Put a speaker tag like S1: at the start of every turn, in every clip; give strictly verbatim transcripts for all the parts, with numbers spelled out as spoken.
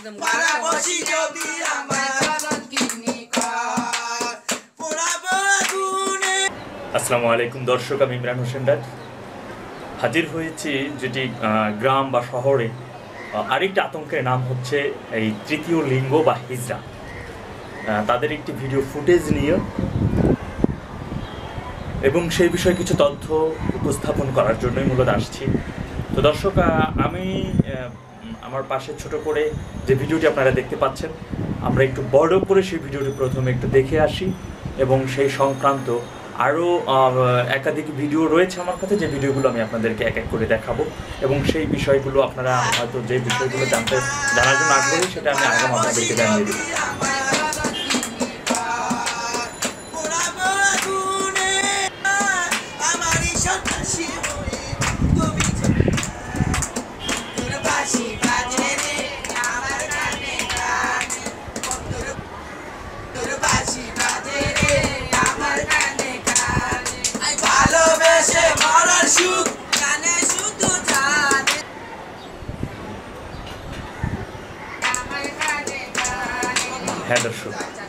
S1: একদম
S2: আসসালামু আলাইকুম দর্শক, আমি ইমরান হোসেন রাজ হাজির হয়েছি যেটি গ্রাম বা শহরে আরেকটি আতঙ্কের নাম হচ্ছে এই তৃতীয় লিঙ্গ বা হিজড়া। তাদের একটি ভিডিও ফুটেজ নিয়ে এবং সেই বিষয়ে কিছু তথ্য উপস্থাপন করার জন্যই মূলত আসছি। তো দর্শক, আমি আমার পাশে ছোট করে যে ভিডিওটি আপনারা দেখতে পাচ্ছেন, আমরা একটু বড় করে সেই ভিডিওটি প্রথমে একটু দেখে আসি এবং সেই সংক্রান্ত আরও একাধিক ভিডিও রয়েছে আমার কাছে, যে ভিডিওগুলো আমি আপনাদেরকে এক এক করে দেখাবো এবং সেই বিষয়গুলো আপনারা হয়তো যে বিষয়গুলো জানতে জানার জন্য আগ্রহী সেটা আমি আগাম আপনাদেরকে জানিয়ে দেব। হ্যাঁ দর্শক,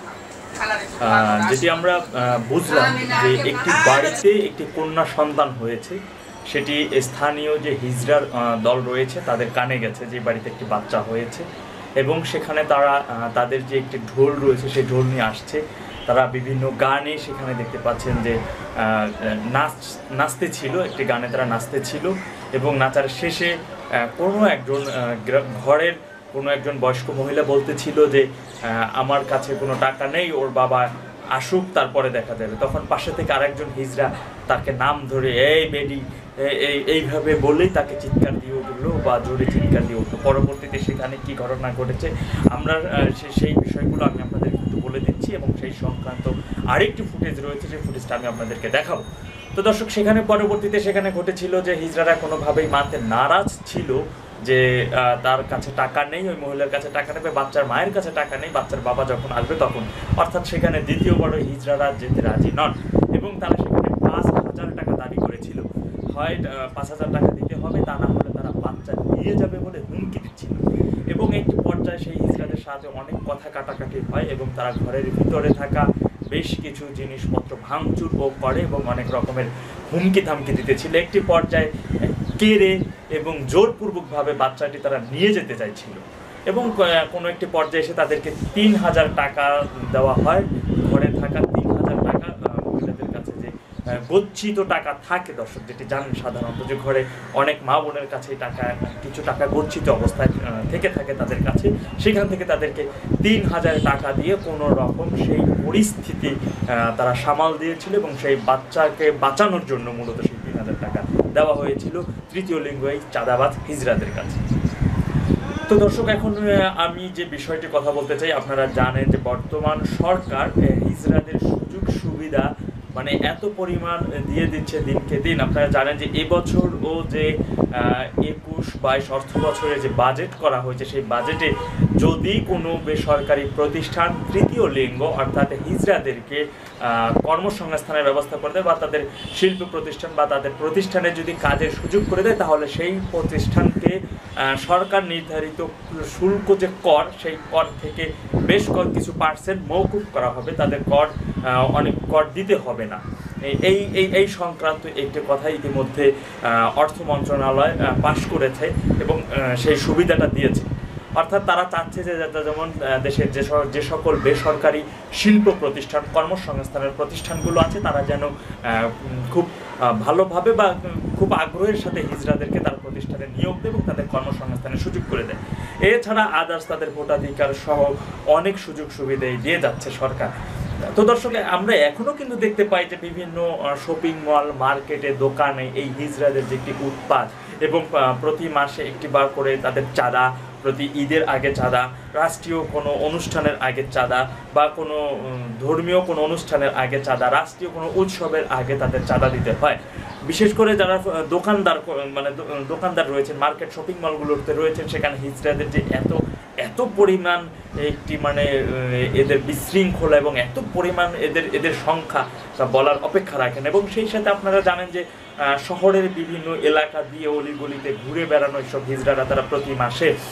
S2: যেটি আমরা বুঝলাম যে একটি বাড়িতে একটি কন্যা সন্তান হয়েছে, সেটি স্থানীয় যে হিজড়ার দল রয়েছে তাদের কানে গেছে যে বাড়িতে একটি বাচ্চা হয়েছে এবং সেখানে তারা তাদের যে একটি ঢোল রয়েছে সেই ঢোল নিয়ে আসছে। তারা বিভিন্ন গানে সেখানে দেখতে পাচ্ছেন যে নাচ নাচতে ছিল, একটি গানে তারা নাচতে ছিল এবং নাচার শেষে কোনো একজন ঘরের কোনো একজন বয়স্ক মহিলা বলতেছিল যে আমার কাছে কোনো টাকা নেই, ওর বাবা আসুক তারপরে দেখা যাবে। তখন পাশে থেকে আরেকজন হিজড়া তাকে নাম ধরে এই বেডি এই এইভাবে বলেই তাকে চিৎকার দিয়ে উঠলো বা জোরে চিৎকার দিয়ে উঠলো। পরবর্তীতে সেখানে কি ঘটনা ঘটেছে আমরা সেই বিষয়গুলো আমি আপনাদেরকে একটু বলে দিচ্ছি এবং সেই সংক্রান্ত আরেকটি ফুটেজ রয়েছে, সেই ফুটেজটা আমি আপনাদেরকে দেখাবো। তো দর্শক, সেখানে পরবর্তীতে সেখানে ঘটেছিল যে হিজড়ারা কোনোভাবেই মানতে নারাজ ছিল যে তার কাছে টাকা নেই, ওই মহিলার কাছে টাকা নেবে, বাচ্চার মায়ের কাছে টাকা নেই, বাচ্চার বাবা যখন আসবে তখন। অর্থাৎ সেখানে দ্বিতীয়বার হিজড়ারা যেতে রাজি নন এবং তারা সেখানে পাঁচ হাজার টাকা দাবি করেছিল। হয় পাঁচ হাজার টাকা দিতে হবে, তা না হলে তারা বাচ্চা নিয়ে যাবে বলে হুমকি দিচ্ছিল এবং একটি পর্যায়ে সেই হিজড়াদের সাথে অনেক কথা কাটাকাটি হয় এবং তারা ঘরের ভিতরে থাকা বেশ কিছু জিনিসপত্র ভাঙচুর ও করে এবং অনেক রকমের হুমকি ধামকি দিতেছিল। একটি পর্যায়ে কেড়ে এবং জোরপূর্বকভাবে বাচ্চাটি তারা নিয়ে যেতে চাইছিল এবং কোনো একটি পর্যায়ে এসে তাদেরকে তিন হাজার টাকা দেওয়া হয়। ঘরে থাকা তিন হাজার টাকা মহিলাদের কাছে যে গচ্ছিত টাকা থাকে দর্শক, যেটি জানেন সাধারণত যে ঘরে অনেক মা বোনের কাছে টাকা কিছু টাকা গচ্ছিত অবস্থায় থেকে থাকে তাদের কাছে, সেখান থেকে তাদেরকে তিন হাজার টাকা দিয়ে কোনো রকম সেই পরিস্থিতি তারা সামাল দিয়েছিল এবং সেই বাচ্চাকে বাঁচানোর জন্য মূলত সেই তিন হাজার টাকা দেওয়া হয়েছিল তৃতীয় লিঙ্গ এই চাঁদাবাজ হিজড়াদের কাছে। তো দর্শক, এখন আমি যে বিষয়টি কথা বলতে চাই, আপনারা জানেন যে বর্তমান সরকার হিজড়াদের সুযোগ সুবিধা মানে এত পরিমাণ দিয়ে দিচ্ছে দিনকে দিন। আপনারা জানেন যে এবছর ও যে একুশ বাইশ অর্থ বছরে যে বাজেট করা হয়েছে, সেই বাজেটে যদি কোনো বেসরকারি প্রতিষ্ঠান তৃতীয় লিঙ্গ অর্থাৎ হিজড়াদেরকে কর্মসংস্থানের ব্যবস্থা করে দেয় বা তাদের শিল্প প্রতিষ্ঠান বা তাদের প্রতিষ্ঠানে যদি কাজের সুযোগ করে দেয়, তাহলে সেই প্রতিষ্ঠানকে সরকার নির্ধারিত শুল্ক যে কর, সেই কর থেকে বেশ কর কিছু পার্সেন্ট মওকুফ করা হবে, তাদের কর অনেক কর দিতে হবে না। এই এই এই সংক্রান্ত একটি কথা ইতিমধ্যে অর্থ মন্ত্রণালয় পাশ করেছে এবং সেই সুবিধাটা দিয়েছে। অর্থাৎ তারা চাচ্ছে যে যেমন দেশের যে যে সকল বেসরকারি শিল্প প্রতিষ্ঠান কর্মসংস্থানের প্রতিষ্ঠানগুলো আছে, তারা যেন খুব ভালোভাবে বা খুব আগ্রহের সাথে হিজড়াদেরকে তার প্রতিষ্ঠানে নিয়োগ দেয় এবং তাদের কর্মসংস্থানের সুযোগ করে দেয়। এছাড়া আদার্স তাদের ভোটাধিকার সহ অনেক সুযোগ সুবিধা দিয়ে যাচ্ছে সরকার। তো দর্শক, আমরা এখনও কিন্তু দেখতে পাই যে বিভিন্ন শপিং মল মার্কেটে দোকানে এই হিজড়াদের যে একটি উৎপাত এবং প্রতি মাসে একটি বার করে তাদের চাঁদা, প্রতি ঈদের আগে চাঁদা, রাষ্ট্রীয় কোনো অনুষ্ঠানের আগে চাঁদা বা কোনো ধর্মীয় কোনো অনুষ্ঠানের আগে চাঁদা, রাষ্ট্রীয় কোনো উৎসবের আগে তাদের চাঁদা দিতে হয়। বিশেষ করে যারা দোকানদার মানে দোকানদার রয়েছেন, মার্কেট শপিং মলগুলোতে রয়েছেন, সেখানে হিজড়াদের যে এত এত পরিমাণ একটি মানে এদের বিশৃঙ্খলা এবং এত পরিমাণ এদের এদের সংখ্যা তা বলার অপেক্ষা রাখেন। এবং সেই সাথে আপনারা জানেন যে শহরের বিভিন্ন এলাকা দিয়ে অলিগলিতে ঘুরে বেড়ানো এইসব হিজড়ারা তারা প্রতি মাসে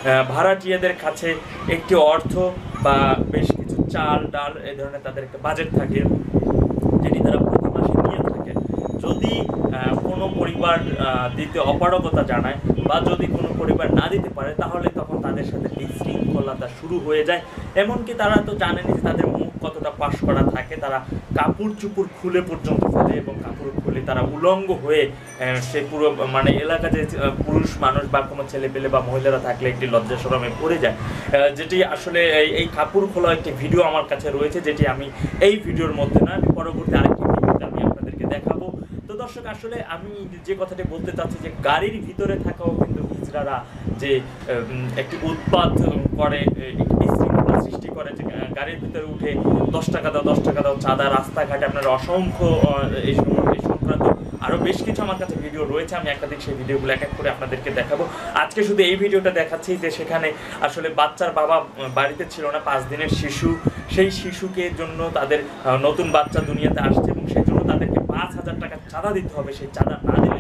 S2: ভাড়াটিয়াদের কাছে একটি অর্থ বা বেশ কিছু চাল ডাল এই ধরনের তাদের একটা বাজেট থাকে যেটি তারা প্রতি মাসে নিয়ে থাকে। যদি কোনো পরিবার দিতে অপারগতা জানায় বা যদি কোনো পরিবার না দিতে পারে তাহলে তখন তাদের সাথে বিশৃঙ্খলতা শুরু হয়ে যায়। এমনকি তারা তো জানেনি যে তাদের মুখ কতটা পাশ করা থাকে, তারা কাপড় চুপড় খুলে পর্যন্ত ফেলে এবং কাপড় খুলে তারা উলঙ্গ হয়ে সে পুরো মানে এলাকা যে পুরুষ মানুষ বা কোনো ছেলে পেলে বা মহিলারা থাকলে একটি লজ্জা শরমে পড়ে যায়, যেটি আসলে এই কাপড় খোলা একটি ভিডিও আমার কাছে রয়েছে, যেটি আমি এই ভিডিওর মধ্যে না আমি পরবর্তী আরেকটি ভিডিওতে আমি আপনাদেরকে দেখাবো। তো দর্শক আসলে আমি যে কথাটি বলতে চাচ্ছি যে গাড়ির ভিতরে থাকাও কিন্তু হিজড়ারা যে একটি উৎপাত করে, একটি বিশৃঙ্খলা সৃষ্টি করে, যে গাড়ির ভিতরে উঠে দশ টাকা দাও দশ টাকা দাও চাঁদা, রাস্তাঘাটে আপনার অসংখ্য এই এই সংক্রান্ত আরও বেশ কিছু আমার কাছে ভিডিও রয়েছে, আমি একাধিক সেই ভিডিওগুলো এক এক করে আপনাদেরকে দেখাবো। আজকে শুধু এই ভিডিওটা দেখাচ্ছি যে সেখানে আসলে বাচ্চার বাবা বাড়িতে ছিল না, পাঁচ দিনের শিশু, সেই শিশুকে জন্য তাদের নতুন বাচ্চা দুনিয়াতে আসছে এবং সেই জন্য তাদেরকে পাঁচ হাজার টাকা চাঁদা দিতে হবে। সেই চাঁদা না দিলে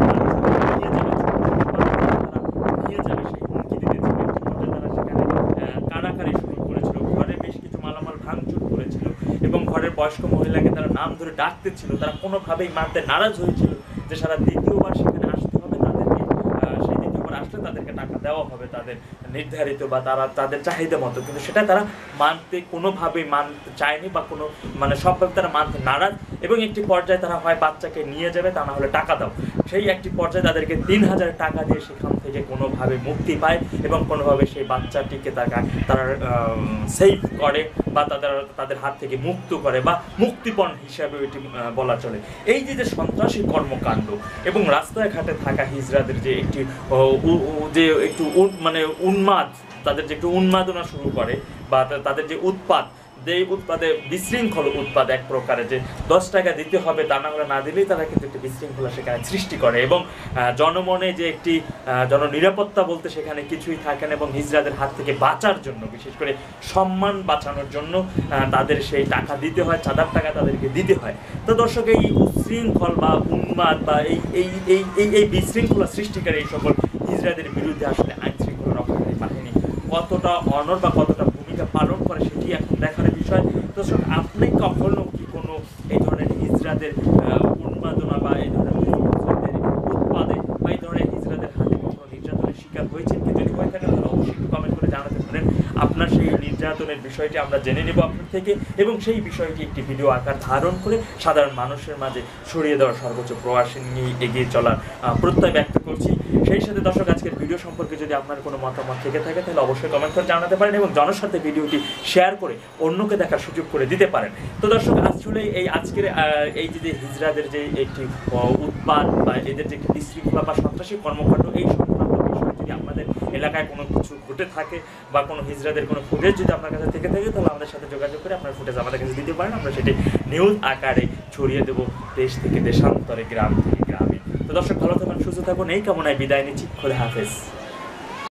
S2: নিয়ে যাবে সেই হুমকি দিতেছিল। তারা সেখানে কাড়াকাড়ি শুরু করেছিল, ঘরে বেশ কিছু মালামাল ভাঙচুর করেছিল এবং ঘরের বয়স্ক মহিলাকে তারা নাম ধরে ডাকতেছিল। তারা কোনোভাবেই মানতে নারাজ হয়েছিল যে সারা দ্বিতীয়বার সেখানে আসতে হবে, তাদেরকে সেই দ্বিতীয়বার আসলে তাদেরকে টাকা দেওয়া হবে তাদের নির্ধারিত বা তারা তাদের চাহিদা মতো, কিন্তু সেটা তারা মানতে কোনোভাবেই মানতে চায়নি বা কোনো মানে সবভাবে তারা মানতে নারাজ এবং একটি পর্যায়ে তারা হয় বাচ্চাকে নিয়ে যাবে তা না হলে টাকা দাও। সেই একটি পর্যায়ে তাদেরকে তিন হাজার টাকা দিয়ে সেখান থেকে কোনোভাবে মুক্তি পায় এবং কোনোভাবে সেই বাচ্চাটিকে তারা তারা সেভ করে বা তাদের তাদের হাত থেকে মুক্ত করে বা মুক্তিপণ হিসাবে এটি বলা চলে। এই যে যে সন্ত্রাসী কর্মকাণ্ড এবং রাস্তায় ঘাটে থাকা হিজড়াদের যে একটি যে একটু মানে উন্মাদ, তাদের যে একটু উন্মাদনা শুরু করে বা তাদের যে উৎপাত, যে উৎপাদে বিশৃঙ্খল উৎপাদ এক প্রকারে, যে দশ টাকা দিতে হবে তা না হলে না দিলেই তারা কিন্তু একটি বিশৃঙ্খলা সেখানে সৃষ্টি করে এবং জনমনে যে একটি জননিরাপত্তা বলতে সেখানে কিছুই থাকে না এবং হিজড়াদের হাত থেকে বাঁচার জন্য, বিশেষ করে সম্মান বাঁচানোর জন্য তাদের সেই টাকা দিতে হয়, চাঁদার টাকা তাদেরকে দিতে হয়। তো দর্শক এই উচ্ছৃঙ্খল বা উন্মাদ বা এই এই এই এই বিশৃঙ্খলা সৃষ্টিকারী এই সকল হিজড়াদের বিরুদ্ধে আসলে আইন শৃঙ্খলা রক্ষাকারী বাহিনী কতটা অনড় বা কতটা ভূমিকা পালন করে সেটি এখন দেখার বিষয়। দর্শক আপনি কখনো কি কোনো এই ধরনের হিজড়াদের উন্মাদনা বা এই ধরনের উৎপাদে বা এই ধরনের হিজড়াদের হাতে কখনো নির্যাতনের শিকার হয়েছেন কি? যদি হয়ে থাকে তাহলে অবশ্যই একটু কমেন্ট করে জানাতে পারেন। আপনার সেই নির্যাতনের বিষয়টি আমরা জেনে নেব আপনার থেকে এবং সেই বিষয়টি একটি ভিডিও আকার ধারণ করে সাধারণ মানুষের মাঝে ছড়িয়ে দেওয়ার সর্বোচ্চ প্রয়াস নিয়ে এগিয়ে চলার প্রত্যয় ব্যক্ত করছি। সেই সাথে দর্শক আজকের ভিডিও সম্পর্কে যদি আপনার কোনো মতামত থেকে থাকে তাহলে অবশ্যই কমেন্ট করে জানাতে পারেন এবং জনস্বার্থে ভিডিওটি শেয়ার করে অন্যকে দেখার সুযোগ করে দিতে পারেন। তো দর্শক আসলে এই আজকের এই যে হিজড়াদের যে একটি উৎপাদ বা এদের যে একটি বিশৃঙ্খলা বা সন্ত্রাসী কর্মকাণ্ড, এই সংক্রান্ত বিষয় যদি আপনাদের এলাকায় কোনো কিছু ঘটে থাকে বা কোনো হিজড়াদের কোনো ফুটেজ যদি আপনার কাছে থেকে থাকে তাহলে আমাদের সাথে যোগাযোগ করে আপনার ফুটেজ আমাদের কাছে দিতে পারেন, আমরা সেটি নিউজ আকারে ছড়িয়ে দেবো দেশ থেকে দেশান্তরে, গ্রাম থেকে গ্রামে। তো দর্শক ভালো থাকুন, সুস্থ থাকুন, এই কামনায় বিদায় নিচ্ছি। খোদা হাফেজ।